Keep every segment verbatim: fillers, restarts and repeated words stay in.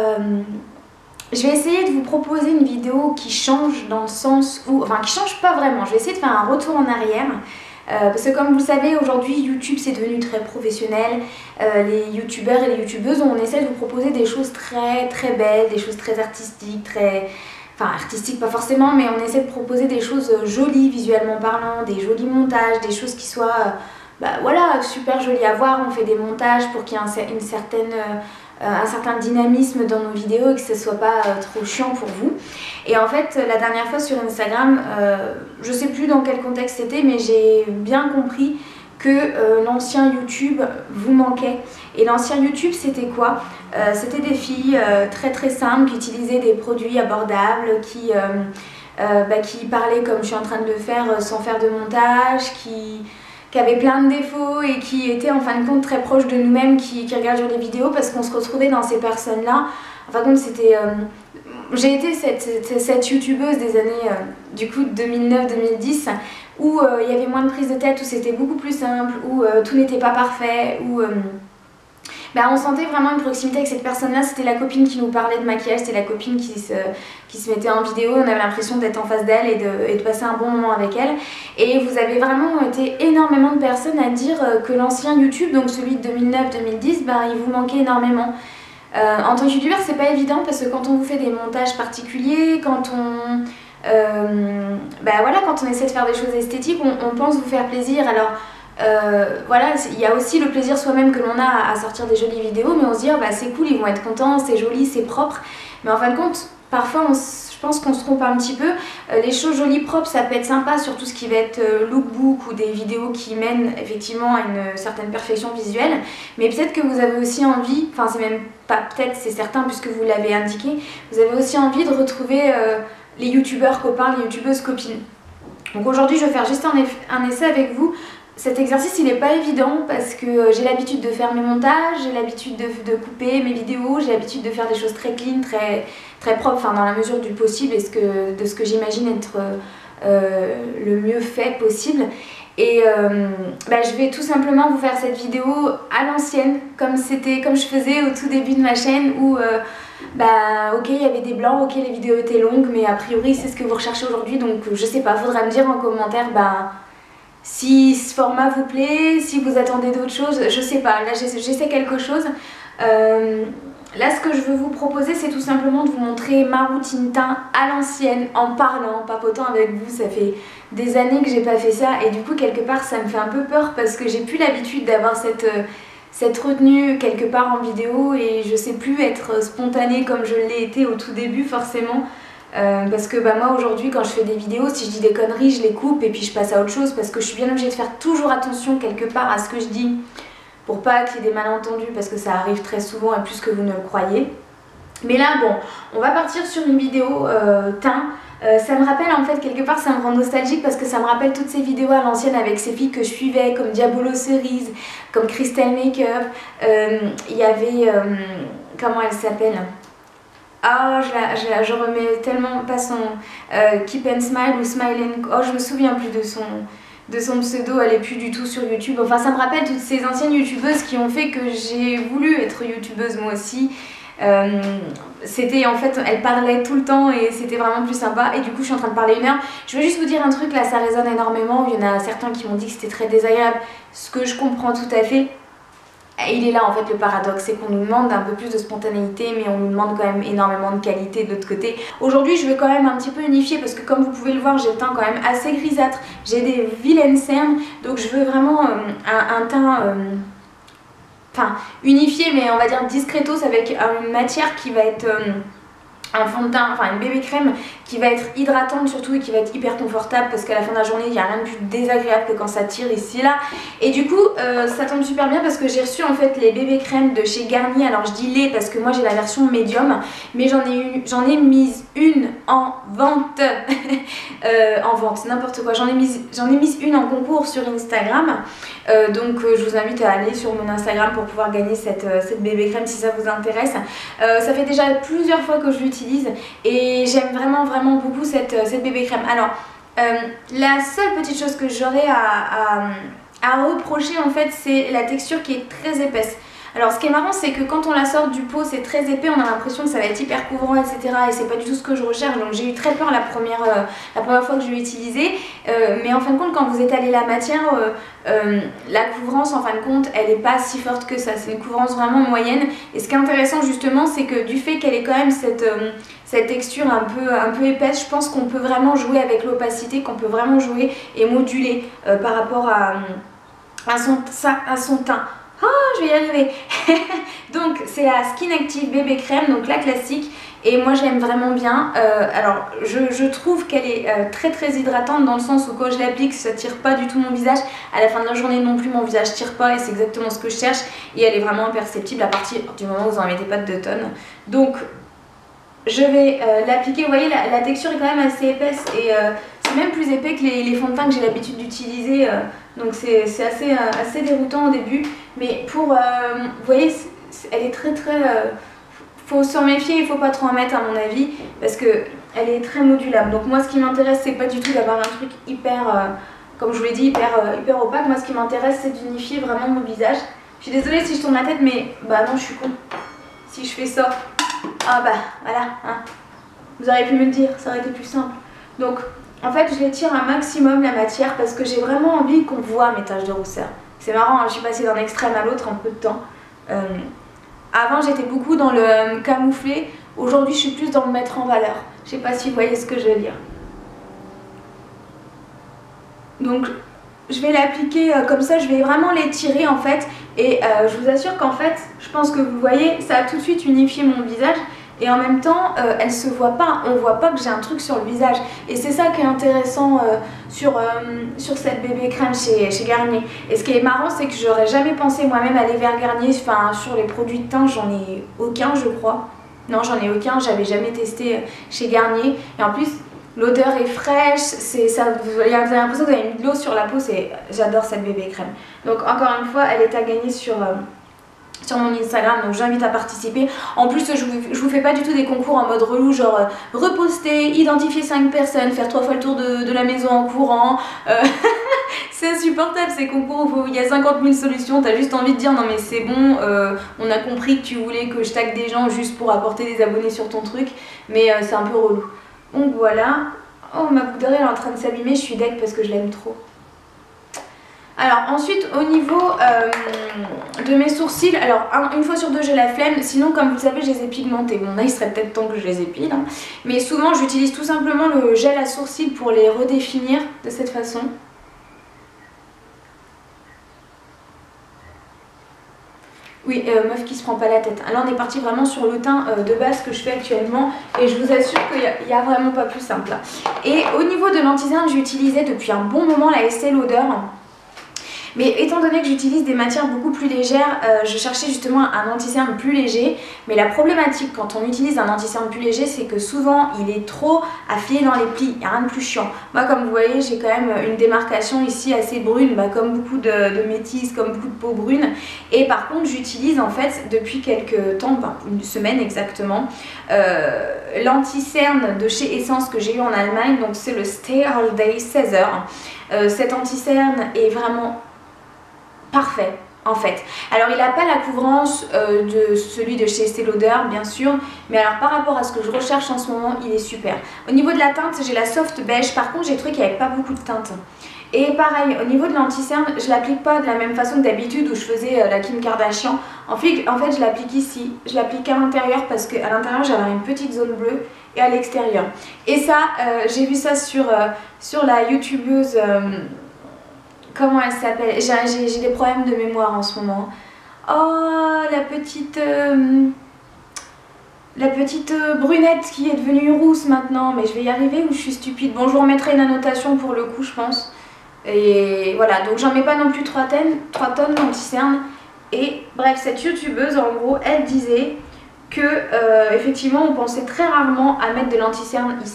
euh, je vais essayer de vous proposer une vidéo qui change dans le sens où, enfin qui change pas vraiment, je vais essayer de faire un retour en arrière. Euh, parce que comme vous le savez, aujourd'hui YouTube c'est devenu très professionnel, euh, les youtubeurs et les youtubeuses, on essaie de vous proposer des choses très très belles, des choses très artistiques, très... enfin artistiques pas forcément, mais on essaie de proposer des choses jolies visuellement parlant, des jolis montages, des choses qui soient euh, bah, voilà, super jolies à voir. On fait des montages pour qu'il y ait un, une certaine... Euh, un certain dynamisme dans nos vidéos et que ce soit pas euh, trop chiant pour vous. Et en fait la dernière fois sur Instagram, euh, je sais plus dans quel contexte c'était, mais j'ai bien compris que euh, l'ancien YouTube vous manquait. Et l'ancien YouTube c'était quoi? euh, C'était des filles euh, très très simples qui utilisaient des produits abordables, qui, euh, euh, bah, qui parlaient comme je suis en train de le faire sans faire de montage, qui... qui avaient plein de défauts et qui étaient en fin de compte très proches de nous-mêmes qui, qui regardent les vidéos, parce qu'on se retrouvait dans ces personnes-là. En fin de compte, c'était... Euh, j'ai été cette, cette, cette youtubeuse des années euh, du coup deux mille neuf deux mille dix où euh, il y avait moins de prise de tête, où c'était beaucoup plus simple, où euh, tout n'était pas parfait, où... Euh, Bah, on sentait vraiment une proximité avec cette personne-là. C'était la copine qui nous parlait de maquillage, c'était la copine qui se, qui se mettait en vidéo. On avait l'impression d'être en face d'elle et de, et de passer un bon moment avec elle. Et vous avez vraiment été énormément de personnes à dire que l'ancien YouTube, donc celui de deux mille neuf deux mille dix, bah, il vous manquait énormément. Euh, en tant que youtubeur, c'est pas évident parce que quand on vous fait des montages particuliers, quand on... Euh, bah voilà, quand on essaie de faire des choses esthétiques, on, on pense vous faire plaisir. Alors... Euh, voilà, il y a aussi le plaisir soi-même que l'on a à sortir des jolies vidéos, mais on se dit oh, bah c'est cool, ils vont être contents, c'est joli, c'est propre. Mais en fin de compte, parfois on, je pense qu'on se trompe un petit peu. Euh, les choses jolies, propres, ça peut être sympa sur tout ce qui va être euh, lookbook ou des vidéos qui mènent effectivement à une certaine perfection visuelle. Mais peut-être que vous avez aussi envie, enfin c'est même pas peut-être, c'est certain puisque vous l'avez indiqué, vous avez aussi envie de retrouver euh, les youtubeurs copains, les youtubeuses copines. Donc aujourd'hui je vais faire juste un, un essai avec vous. Cet exercice il n'est pas évident parce que j'ai l'habitude de faire mes montages, j'ai l'habitude de, de couper mes vidéos, j'ai l'habitude de faire des choses très clean, très, très propres, enfin dans la mesure du possible et ce que, de ce que j'imagine être euh, le mieux fait possible. Et euh, bah, je vais tout simplement vous faire cette vidéo à l'ancienne, comme c'était, comme je faisais au tout début de ma chaîne où euh, bah ok il y avait des blancs, ok les vidéos étaient longues, mais a priori c'est ce que vous recherchez aujourd'hui, donc je sais pas, faudra me dire en commentaire bah si ce format vous plaît, si vous attendez d'autres choses, je sais pas, là j'essaie quelque chose. Euh, là ce que je veux vous proposer c'est tout simplement de vous montrer ma routine teint à l'ancienne, en parlant, en papotant avec vous. Ça fait des années que j'ai pas fait ça et du coup quelque part ça me fait un peu peur parce que j'ai plus l'habitude d'avoir cette, cette retenue quelque part en vidéo et je sais plus être spontanée comme je l'ai été au tout début forcément. Euh, parce que bah, moi aujourd'hui quand je fais des vidéos, si je dis des conneries je les coupe et puis je passe à autre chose parce que je suis bien obligée de faire toujours attention quelque part à ce que je dis pour pas qu'il y ait des malentendus parce que ça arrive très souvent et plus que vous ne le croyez. Mais là bon, on va partir sur une vidéo euh, teint. Euh, ça me rappelle en fait quelque part, ça me rend nostalgique parce que ça me rappelle toutes ces vidéos à l'ancienne avec ces filles que je suivais comme Diabolo Cerise, comme Crystal Makeup. Euh, il y avait, euh, comment elle s'appelle ? Ah, oh, je, la, je, la, je remets tellement pas son euh, Keep and Smile ou Smile and... Oh, je me souviens plus de son, de son pseudo, elle est plus du tout sur YouTube. Enfin, ça me rappelle toutes ces anciennes youtubeuses qui ont fait que j'ai voulu être youtubeuse moi aussi. Euh, c'était en fait, elle parlait tout le temps et c'était vraiment plus sympa. Et du coup, je suis en train de parler une heure. Je veux juste vous dire un truc, là, ça résonne énormément. Il y en a certains qui m'ont dit que c'était très désagréable, ce que je comprends tout à fait. Il est là en fait le paradoxe, c'est qu'on nous demande un peu plus de spontanéité mais on nous demande quand même énormément de qualité de l'autre côté. Aujourd'hui je vais quand même un petit peu unifier parce que comme vous pouvez le voir j'ai le teint quand même assez grisâtre, j'ai des vilaines cernes, donc je veux vraiment euh, un, un teint euh, enfin unifié mais on va dire discretos avec une matière qui va être... Euh, un fond de teint, enfin une bébé crème qui va être hydratante surtout et qui va être hyper confortable parce qu'à la fin de la journée il n'y a rien de plus désagréable que quand ça tire ici et là. Et du coup euh, ça tombe super bien parce que j'ai reçu en fait les bébé crèmes de chez Garnier. Alors je dis les parce que moi j'ai la version médium mais j'en ai, eu, j'en ai mise une en vente euh, en vente, n'importe quoi, j'en ai, mise, j'en ai mise une en concours sur Instagram. Euh, donc euh, je vous invite à aller sur mon Instagram pour pouvoir gagner cette, euh, cette bébé crème si ça vous intéresse. Euh, ça fait déjà plusieurs fois que je l'utilise et j'aime vraiment vraiment beaucoup cette, cette bébé crème. Alors euh, la seule petite chose que j'aurais à, à, à reprocher en fait c'est la texture qui est très épaisse. Alors ce qui est marrant c'est que quand on la sort du pot c'est très épais, on a l'impression que ça va être hyper couvrant et cetera. Et c'est pas du tout ce que je recherche, donc j'ai eu très peur la première, euh, la première fois que je l'ai utilisé. Euh, mais en fin de compte quand vous étalez la matière, euh, euh, la couvrance en fin de compte elle n'est pas si forte que ça, c'est une couvrance vraiment moyenne. Et ce qui est intéressant justement c'est que du fait qu'elle ait quand même cette, euh, cette texture un peu, un peu épaisse, je pense qu'on peut vraiment jouer avec l'opacité, qu'on peut vraiment jouer et moduler euh, par rapport à, à, son, ça, à son teint. Oh, je vais y arriver. Donc c'est la Skin Active bébé crème, donc la classique. Et moi j'aime vraiment bien. Euh, alors je, je trouve qu'elle est euh, très très hydratante dans le sens où quand je l'applique ça tire pas du tout mon visage. À la fin de la journée non plus mon visage tire pas et c'est exactement ce que je cherche. Et elle est vraiment imperceptible à partir du moment où vous en mettez pas de deux tonnes. Donc je vais euh, l'appliquer. Vous voyez la, la texture est quand même assez épaisse et euh, c'est même plus épais que les, les fonds de teint que j'ai l'habitude d'utiliser. Euh, donc c'est assez, euh, assez déroutant au début. Mais pour, euh, vous voyez, elle est très très... Euh, faut s'en méfier, il faut pas trop en mettre à mon avis parce que elle est très modulable. Donc moi ce qui m'intéresse c'est pas du tout d'avoir un truc hyper, euh, comme je vous l'ai dit, hyper, euh, hyper opaque. Moi ce qui m'intéresse c'est d'unifier vraiment mon visage. Je suis désolée si je tourne la tête mais bah non je suis con. Si je fais ça, ah bah voilà, hein. Vous auriez pu me le dire, ça aurait été plus simple. Donc en fait je l'étire un maximum la matière parce que j'ai vraiment envie qu'on voit mes taches de rousseur. C'est marrant, hein, je suis passée d'un extrême à l'autre en peu de temps. Euh, Avant j'étais beaucoup dans le euh, camoufler, aujourd'hui je suis plus dans le mettre en valeur. Je sais pas si vous voyez ce que je veux dire. Donc je vais l'appliquer euh, comme ça, je vais vraiment l'étirer en fait. Et euh, je vous assure qu'en fait, je pense que vous voyez, ça a tout de suite unifié mon visage. Et en même temps, euh, elle se voit pas, on voit pas que j'ai un truc sur le visage. Et c'est ça qui est intéressant euh, sur, euh, sur cette bébé crème chez, chez Garnier. Et ce qui est marrant, c'est que j'aurais jamais pensé moi-même aller vers Garnier. Enfin, sur les produits de teint, j'en ai aucun, je crois. Non, j'en ai aucun, j'avais jamais testé chez Garnier. Et en plus, l'odeur est fraîche, c'est ça, vous avez l'impression que vous avez mis de l'eau sur la peau. J'adore cette bébé crème. Donc encore une fois, elle est à gagner sur... Euh, sur mon Instagram, donc j'invite à participer. En plus je vous, je vous fais pas du tout des concours en mode relou, genre euh, reposter, identifier cinq personnes, faire trois fois le tour de, de la maison en courant. euh, C'est insupportable ces concours où il y a cinquante mille solutions, t'as juste envie de dire non mais c'est bon, euh, on a compris que tu voulais que je tag des gens juste pour apporter des abonnés sur ton truc, mais euh, c'est un peu relou. Donc voilà. Oh, ma boucle d'oreille est en train de s'abîmer, je suis deg parce que je l'aime trop. Alors ensuite au niveau euh, de mes sourcils, alors un, une fois sur deux j'ai la flemme, sinon comme vous le savez je les ai pigmentés. Bon là il serait peut-être temps que je les épile, hein. Mais souvent j'utilise tout simplement le gel à sourcils pour les redéfinir de cette façon. Oui, euh, meuf qui se prend pas la tête. Là on est parti vraiment sur le teint euh, de base que je fais actuellement et je vous assure qu'il n'y a, a vraiment pas plus simple là. Et au niveau de l'anti-cerne j'utilisais depuis un bon moment la Estée Lauder. Mais étant donné que j'utilise des matières beaucoup plus légères, euh, je cherchais justement un anti-cerne plus léger. Mais la problématique quand on utilise un anti-cerne plus léger, c'est que souvent il est trop affilé dans les plis. Il n'y a rien de plus chiant. Moi comme vous voyez, j'ai quand même une démarcation ici assez brune, bah, comme beaucoup de, de métisses, comme beaucoup de peau brune. Et par contre j'utilise en fait depuis quelques temps, bah, une semaine exactement, euh, l'anti-cerne de chez Essence que j'ai eu en Allemagne. Donc c'est le Stay All Day seize heures. Euh, cet anti-cerne est vraiment... parfait en fait. Alors il n'a pas la couvrance euh, de celui de chez Estée Lauder bien sûr, mais alors par rapport à ce que je recherche en ce moment il est super. Au niveau de la teinte j'ai la soft beige, par contre j'ai trouvé qu'il n'y avait pas beaucoup de teinte. Et pareil au niveau de l'anti-cerne je l'applique pas de la même façon que d'habitude où je faisais euh, la Kim Kardashian. En fait, en fait je l'applique ici, je l'applique à l'intérieur parce qu'à l'intérieur j'avais une petite zone bleue et à l'extérieur. Et ça euh, j'ai vu ça sur, euh, sur la youtubeuse... Euh, comment elle s'appelle? J'ai des problèmes de mémoire en ce moment. Oh, la petite... Euh, la petite euh, brunette qui est devenue rousse maintenant. Mais je vais y arriver ou je suis stupide? Bon, je vous remettrai une annotation pour le coup, je pense. Et voilà, donc j'en mets pas non plus trois tonnes, trois tonnes d'anti-cerne. Et bref, cette youtubeuse, en gros, elle disait que euh, effectivement on pensait très rarement à mettre de l'anti-cerne ici.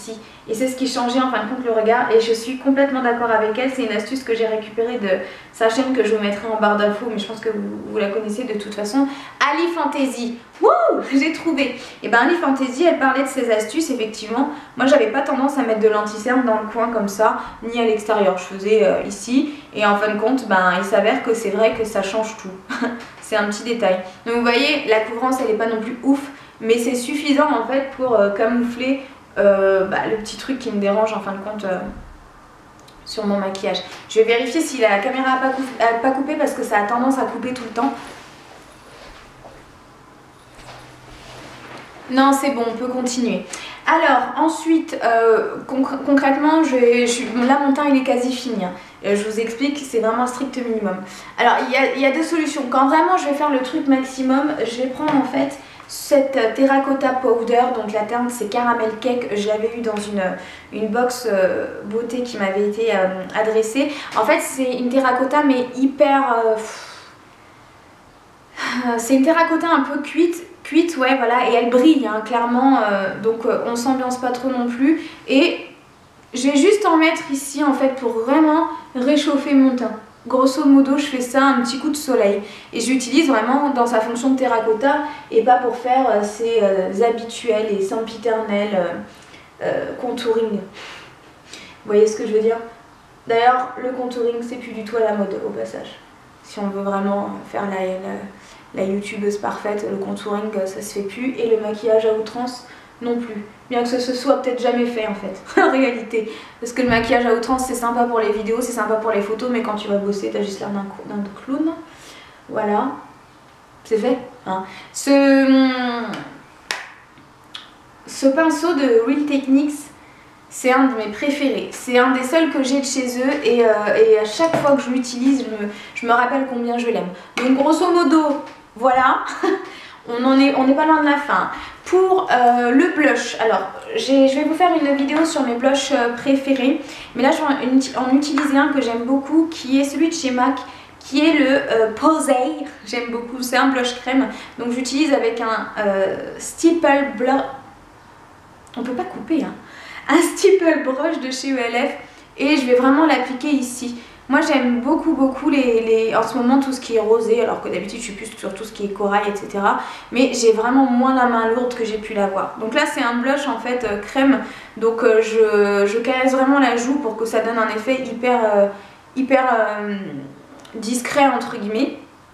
Et c'est ce qui changeait en fin de compte le regard. Et je suis complètement d'accord avec elle. C'est une astuce que j'ai récupérée de sa chaîne que je vous mettrai en barre d'infos. Mais je pense que vous, vous la connaissez de toute façon. Ali Fantasy. Wouh, j'ai trouvé. Et ben Ali Fantasy, elle parlait de ses astuces. Effectivement, moi j'avais pas tendance à mettre de l'anti-cerne dans le coin comme ça, ni à l'extérieur. Je faisais euh, ici. Et en fin de compte, ben, il s'avère que c'est vrai que ça change tout. C'est un petit détail. Donc vous voyez, la couvrance elle est pas non plus ouf. Mais c'est suffisant en fait pour euh, camoufler euh, bah, le petit truc qui me dérange en fin de compte euh, sur mon maquillage. Je vais vérifier si la caméra n'a pas, coup pas coupé parce que ça a tendance à couper tout le temps. Non, c'est bon, on peut continuer. Alors, ensuite, euh, concr concrètement, je, je, là mon teint il est quasi fini. Hein. Euh, je vous explique, c'est vraiment un strict minimum. Alors, il y a, il y a deux solutions. Quand vraiment je vais faire le truc maximum, je vais prendre en fait cette terracotta powder, donc la teinte c'est caramel cake, je l'avais eu dans une, une box euh, beauté qui m'avait été euh, adressée. En fait c'est une terracotta mais hyper... Euh, c'est une terracotta un peu cuite, cuite ouais voilà, et elle brille hein, clairement, euh, donc euh, on s'ambiance pas trop non plus. Et je vais juste en mettre ici en fait pour vraiment réchauffer mon teint. Grosso modo, je fais ça un petit coup de soleil. Et je l'utilise vraiment dans sa fonction de terracotta et pas pour faire euh, ces euh, habituels et sempiternels euh, euh, contouring. Vous voyez ce que je veux dire? D'ailleurs, le contouring, c'est plus du tout à la mode au passage. Si on veut vraiment faire la, la, la youtubeuse parfaite, le contouring, ça se fait plus. Et le maquillage à outrance, non plus. Bien que ce se soit peut-être jamais fait en fait, en réalité. Parce que le maquillage à outrance c'est sympa pour les vidéos, c'est sympa pour les photos, mais quand tu vas bosser t'as juste l'air d'un clown. Voilà. C'est fait. Hein. Ce, ce pinceau de Real Techniques, c'est un de mes préférés. C'est un des seuls que j'ai de chez eux et, euh, et à chaque fois que je l'utilise, je me, je me rappelle combien je l'aime. Donc grosso modo, voilà. On en est, on n'est pas loin de la fin. Pour euh, le blush, alors je vais vous faire une vidéo sur mes blushs euh, préférés. Mais là je vais en, en utiliser un que j'aime beaucoup, qui est celui de chez MAC, qui est le euh, Posay. J'aime beaucoup, c'est un blush crème. Donc j'utilise avec un euh, Stipple Blush. On peut pas couper, hein. Un Stipple Brush de chez E L F. Et je vais vraiment l'appliquer ici. Moi j'aime beaucoup beaucoup les, les, en ce moment tout ce qui est rosé, alors que d'habitude je suis plus sur tout ce qui est corail, et cetera. Mais j'ai vraiment moins la main lourde que j'ai pu l'avoir. Donc là c'est un blush en fait euh, crème, donc euh, je, je caresse vraiment la joue pour que ça donne un effet hyper, euh, hyper euh, discret entre guillemets.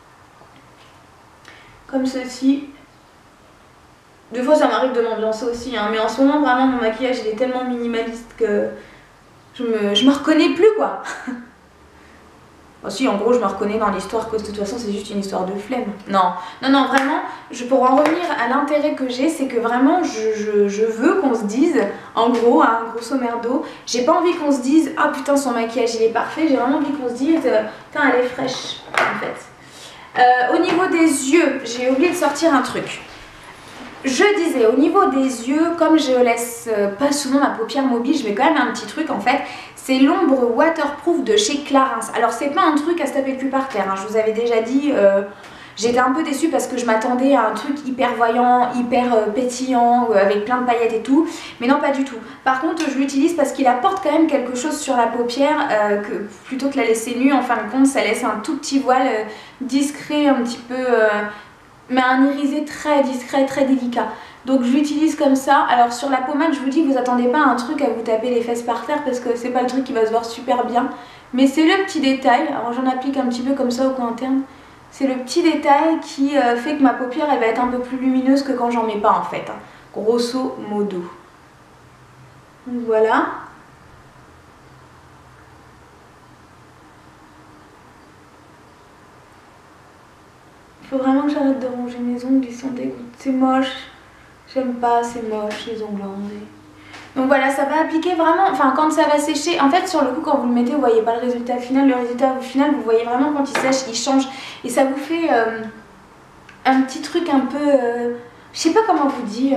Comme ceci. Des fois ça m'arrive de m'ambiancer aussi, hein, mais en ce moment vraiment mon maquillage il est tellement minimaliste que je me, je me reconnais plus quoi. Aussi, en gros, je me reconnais dans l'histoire que de toute façon, c'est juste une histoire de flemme. Non, non, non, vraiment, je, pour en revenir à l'intérêt que j'ai, c'est que vraiment, je, je, je veux qu'on se dise, en gros, hein, grosso merdo, j'ai pas envie qu'on se dise, ah oh, putain, son maquillage, il est parfait, j'ai vraiment envie qu'on se dise, putain, elle est fraîche, en fait. Euh, au niveau des yeux, j'ai oublié de sortir un truc. Je disais, au niveau des yeux, comme je laisse pas souvent ma paupière mobile, je mets quand même un petit truc en fait. C'est l'ombre waterproof de chez Clarins. Alors c'est pas un truc à se taper le cul par terre, hein. Je vous avais déjà dit, euh, j'étais un peu déçue parce que je m'attendais à un truc hyper voyant, hyper euh, pétillant, euh, avec plein de paillettes et tout. Mais non, pas du tout. Par contre, je l'utilise parce qu'il apporte quand même quelque chose sur la paupière, euh, que, plutôt que la laisser nue, en fin de compte, ça laisse un tout petit voile euh, discret, un petit peu... Euh, mais un irisé très discret, très délicat. Donc je l'utilise comme ça. Alors sur la pommade, je vous dis, vous attendez pas un truc à vous taper les fesses par terre parce que c'est pas le truc qui va se voir super bien. Mais c'est le petit détail, alors j'en applique un petit peu comme ça au coin interne. C'est le petit détail qui euh, fait que ma paupière elle va être un peu plus lumineuse que quand j'en mets pas en fait. Hein. Grosso modo. Donc voilà. Il faut vraiment que j'arrête de ronger mes ongles, ils sont dégoûtés. C'est moche. J'aime pas, c'est moche les ongles rongés. Donc voilà, ça va appliquer vraiment, enfin quand ça va sécher, en fait sur le coup quand vous le mettez, vous voyez pas le résultat final. Le résultat final, vous voyez vraiment quand il sèche, il change. Et ça vous fait euh, un petit truc un peu... Euh, je sais pas comment vous dire.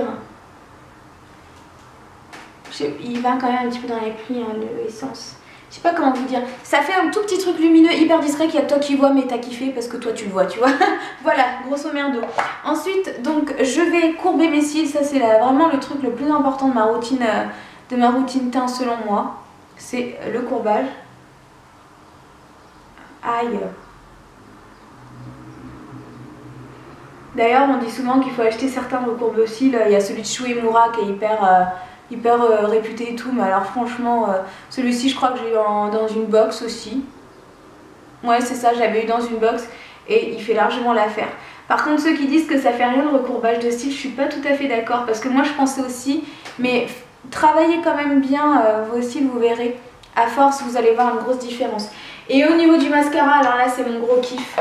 Je sais, il va quand même un petit peu dans les plis, hein, l'essence. Je sais pas comment vous dire. Ça fait un tout petit truc lumineux, hyper discret, qu'il y a que toi qui vois, mais t'as kiffé parce que toi tu le vois, tu vois. Voilà, grosso merdo. Ensuite, donc, je vais courber mes cils. Ça, c'est vraiment le truc le plus important de ma routine euh, de ma routine teint selon moi, c'est le courbage. Aïe. D'ailleurs, on dit souvent qu'il faut acheter certains recourbe-cils. Il y a celui de Shu Uemura qui est hyper, euh, hyper euh, réputé et tout. Mais alors franchement, euh, celui-ci, je crois que j'ai eu en, dans une box aussi. Ouais, c'est ça, j'avais eu dans une box et il fait largement l'affaire. Par contre, ceux qui disent que ça fait rien le recourbage de cils, je suis pas tout à fait d'accord. Parce que moi, je pensais aussi, mais travaillez quand même bien euh, vos cils, vous verrez. À force, vous allez voir une grosse différence. Et au niveau du mascara, alors là, c'est mon gros kiff.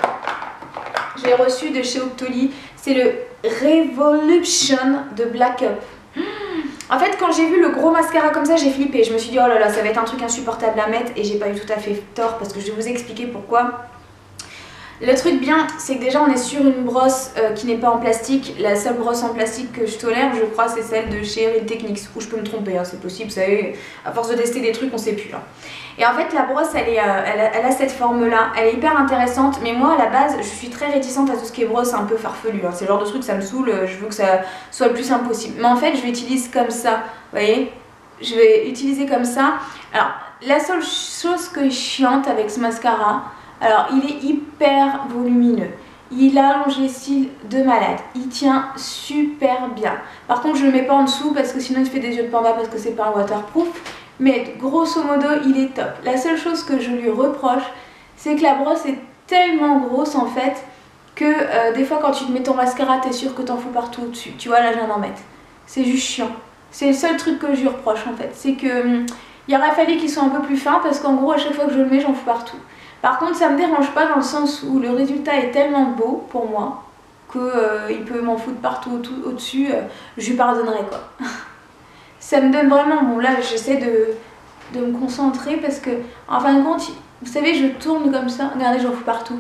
Je l'ai reçu de chez Octoly. C'est le Revolution de Black Up. En fait, quand j'ai vu le gros mascara comme ça, j'ai flippé. Je me suis dit, oh là là, ça va être un truc insupportable à mettre. Et j'ai pas eu tout à fait tort parce que je vais vous expliquer pourquoi. Le truc bien, c'est que déjà on est sur une brosse euh, qui n'est pas en plastique. La seule brosse en plastique que je tolère, je crois, c'est celle de chez Real Techniques. Ou je peux me tromper, hein, c'est possible, vous savez, à force de tester des trucs, on sait plus. Hein. Et en fait, la brosse, elle, est, euh, elle, a, elle a cette forme-là, elle est hyper intéressante. Mais moi, à la base, je suis très réticente à tout ce qui est brosse un peu farfelu. Hein. C'est le genre de truc, ça me saoule, je veux que ça soit le plus simple possible. Mais en fait, je l'utilise comme ça, vous voyez. Je vais utiliser comme ça. Alors, la seule chose que je chiante avec ce mascara, alors il est hyper volumineux, il allonge les cils de malade, il tient super bien. Par contre je le mets pas en dessous parce que sinon il fait des yeux de panda parce que c'est pas un waterproof. Mais grosso modo il est top. La seule chose que je lui reproche, c'est que la brosse est tellement grosse en fait que euh, des fois quand tu te mets ton mascara t'es sûr que t'en fous partout au-dessus. Tu vois, là je viens d'en mettre. C'est juste chiant. C'est le seul truc que je lui reproche en fait. C'est que hum, il aurait fallu qu'il soit un peu plus fin parce qu'en gros à chaque fois que je le mets j'en fous partout. Par contre, ça me dérange pas dans le sens où le résultat est tellement beau pour moi qu'il euh, peut m'en foutre partout au-dessus, euh, je lui pardonnerai quoi. Ça me donne vraiment, bon là j'essaie de, de me concentrer parce que en fin de compte, vous savez, je tourne comme ça, regardez, j'en fous partout.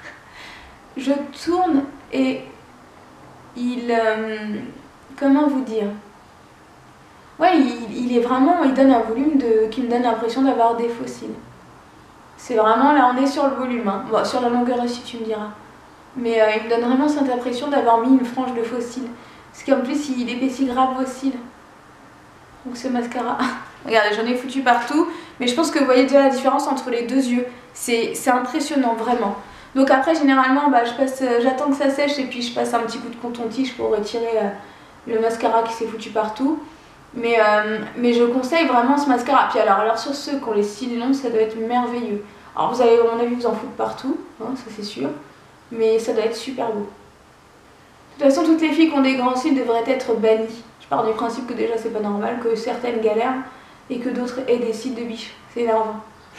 Je tourne et il, euh, comment vous dire, ouais, il, il est vraiment, il donne un volume de, qui me donne l'impression d'avoir des fossiles. C'est vraiment, là on est sur le volume, hein. Bon, sur la longueur aussi tu me diras. Mais euh, il me donne vraiment cette impression d'avoir mis une frange de faux cils. Parce qu'en plus il épaissit grave vos cils. Donc ce mascara, regardez, j'en ai foutu partout. Mais je pense que vous voyez déjà la différence entre les deux yeux. C'est impressionnant vraiment. Donc après généralement bah, je passe, euh, j'attends que ça sèche et puis je passe un petit coup de coton-tige pour retirer euh, le mascara qui s'est foutu partout. Mais, euh, mais je conseille vraiment ce mascara. Puis alors, alors sur ceux qui ont les cils longs, ça doit être merveilleux. Alors vous allez, à mon avis, vous en foutre partout, hein, ça c'est sûr. Mais ça doit être super beau. De toute façon, toutes les filles qui ont des grands cils devraient être bannies. Je pars du principe que déjà c'est pas normal, que certaines galèrent et que d'autres aient des cils de biche. C'est énervant.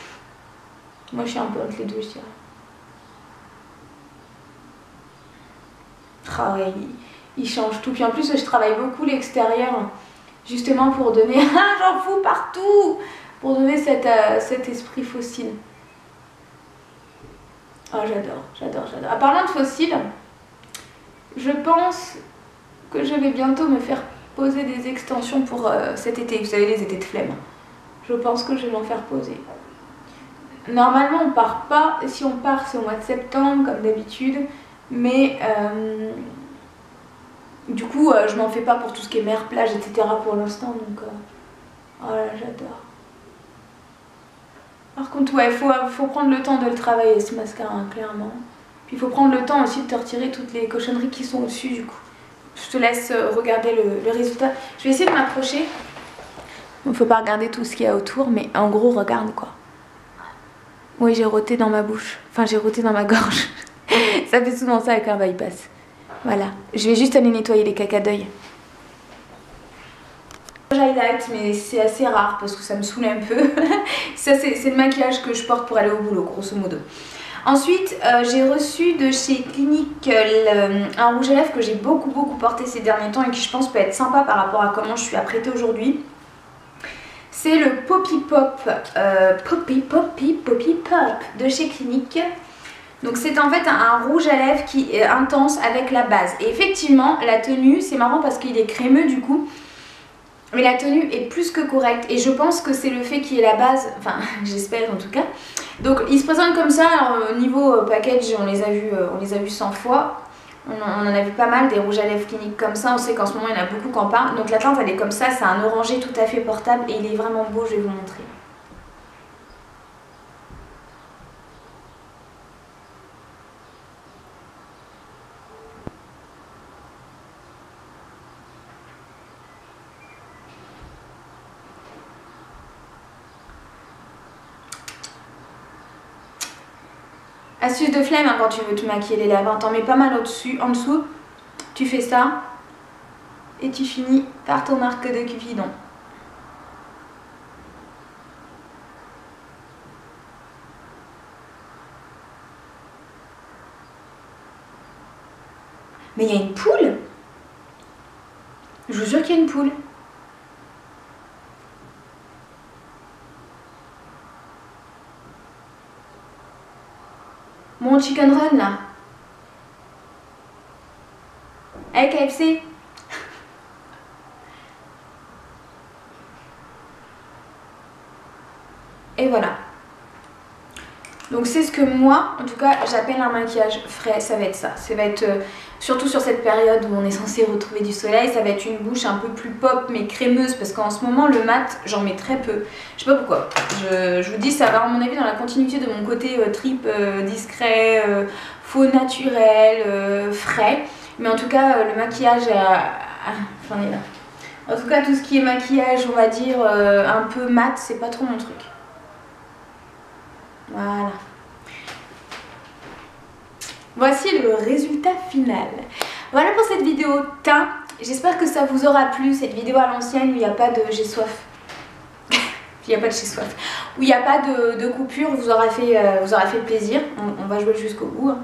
Moi je suis un peu entre les deux, je dirais. Ah ouais, il, il change tout. Puis en plus, je travaille beaucoup l'extérieur. Justement pour donner, ah j'en fous partout, pour donner cet, euh, cet esprit fossile. Oh j'adore, j'adore, j'adore. En parlant de fossiles, je pense que je vais bientôt me faire poser des extensions pour euh, cet été. Vous savez, les étés de flemme. Je pense que je vais m'en faire poser. Normalement on part pas, si on part c'est au mois de septembre comme d'habitude, mais... Euh, Du coup, euh, je m'en fais pas pour tout ce qui est mer, plage, et cetera pour l'instant, donc... Euh... Oh là, j'adore. Par contre, ouais, il faut, faut prendre le temps de le travailler, ce mascara, hein, clairement. Puis il faut prendre le temps aussi de te retirer toutes les cochonneries qui sont au-dessus, du coup. Je te laisse euh, regarder le, le résultat. Je vais essayer de m'approcher. Il faut pas regarder tout ce qu'il y a autour, mais en gros, regarde, quoi. Oui, j'ai roté dans ma bouche. Enfin, j'ai roté dans ma gorge. Ça fait souvent ça avec un bypass. Voilà, je vais juste aller nettoyer les caca d'œil. Highlight, mais c'est assez rare parce que ça me saoule un peu. Ça c'est le maquillage que je porte pour aller au boulot, grosso modo. Ensuite, euh, j'ai reçu de chez Clinique euh, un rouge à lèvres que j'ai beaucoup beaucoup porté ces derniers temps et qui je pense peut être sympa par rapport à comment je suis apprêtée aujourd'hui. C'est le Poppy Pop, euh, Poppy Poppy Poppy Pop de chez Clinique. Donc c'est en fait un, un rouge à lèvres qui est intense avec la base. Et effectivement, la tenue, c'est marrant parce qu'il est crémeux du coup. Mais la tenue est plus que correcte. Et je pense que c'est le fait qu'il y ait la base, enfin j'espère en tout cas. Donc il se présente comme ça, alors, au niveau package, on les a vus, on les a vus cent fois. On en, on en a vu pas mal des rouges à lèvres cliniques comme ça, on sait qu'en ce moment il y en a beaucoup qui en parlent. Donc la teinte elle est comme ça, c'est un orangé tout à fait portable et il est vraiment beau, je vais vous montrer. Astuce de flemme hein, quand tu veux te maquiller les lèvres, t'en mets pas mal au-dessus, en dessous, tu fais ça et tu finis par ton arc de Cupidon. Mais il y a une poule? Je vous jure qu'il y a une poule. Mon chicken run là. Avec K F C. Et voilà. Donc c'est ce que moi, en tout cas, j'appelle un maquillage frais, ça va être ça. Ça va être, euh, surtout sur cette période où on est censé retrouver du soleil, ça va être une bouche un peu plus pop mais crémeuse parce qu'en ce moment le mat, j'en mets très peu. Je sais pas pourquoi. Je, je vous dis, ça va à mon avis dans la continuité de mon côté euh, trip euh, discret, euh, faux naturel, euh, frais. Mais en tout cas, euh, le maquillage, a... enfin, là. En tout cas, tout ce qui est maquillage, on va dire, euh, un peu mat, c'est pas trop mon truc. Voilà. Voici le résultat final. Voilà pour cette vidéo teint. J'espère que ça vous aura plu, cette vidéo à l'ancienne où il n'y a pas de j'ai soif. Il n'y a pas de j'ai soif. Où il n'y a pas de, de coupure, vous aura fait, euh, vous aura fait plaisir. On, on va jouer jusqu'au bout. Hein.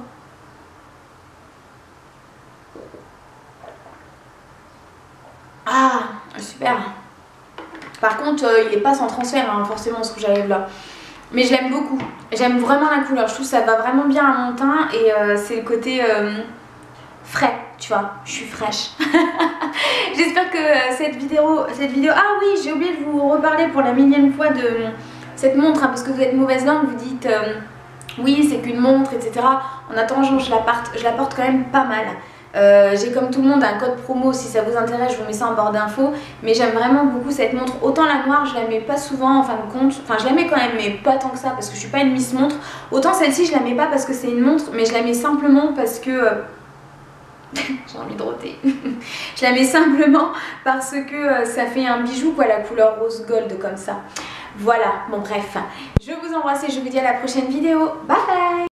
Ah, super. Par contre, euh, il n'est pas sans transfert, hein, forcément, ce rouge à lèvres là. Mais je l'aime beaucoup, j'aime vraiment la couleur, je trouve que ça va vraiment bien à mon teint et euh, c'est le côté euh, frais, tu vois, je suis fraîche. J'espère que euh, cette vidéo, cette vidéo... Ah oui, j'ai oublié de vous reparler pour la millième fois de euh, cette montre, hein, parce que vous êtes mauvaise langue, vous dites euh, oui c'est qu'une montre, et cetera. En attendant, je la, porte, je la porte quand même pas mal. Euh, j'ai comme tout le monde un code promo, si ça vous intéresse je vous mets ça en barre d'infos, mais j'aime vraiment beaucoup cette montre. Autant la noire je la mets pas souvent en fin de compte, enfin je la mets quand même mais pas tant que ça parce que je suis pas une miss montre. Autant celle-ci je la mets pas parce que c'est une montre, mais je la mets simplement parce que euh... j'ai envie de roter. Je la mets simplement parce que euh, ça fait un bijou quoi, la couleur rose gold comme ça. Voilà, bon bref, je vous embrasse et je vous dis à la prochaine vidéo, bye bye.